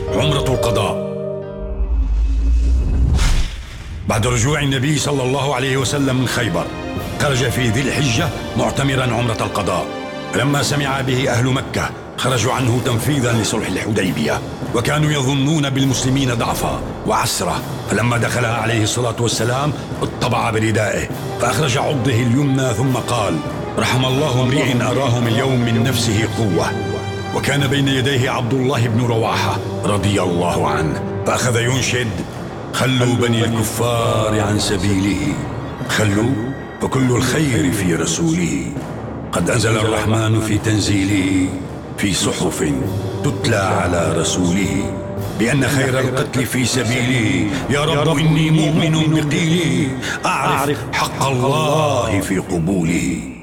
عمرة القضاء. بعد رجوع النبي صلى الله عليه وسلم من خيبر، خرج في ذي الحجة معتمرا عمرة القضاء. فلما سمع به أهل مكة خرجوا عنه تنفيذا لصلح الحديبية، وكانوا يظنون بالمسلمين ضعفا وعسرة. فلما دخلها عليه الصلاة والسلام اطبع بردائه فأخرج عضده اليمنى ثم قال: رحم الله امرئ أراهم اليوم من نفسه قوة. وكان بين يديه عبد الله بن رواحة رضي الله عنه، فأخذ ينشد: خلوا بني الكفار عن سبيله، خلوا فكل الخير في رسوله. قد أنزل الرحمن في تنزيله في صحف تتلى على رسوله، بأن خير القتل في سبيله. يا رب إني مؤمن بقيله، أعرف حق الله في قبوله.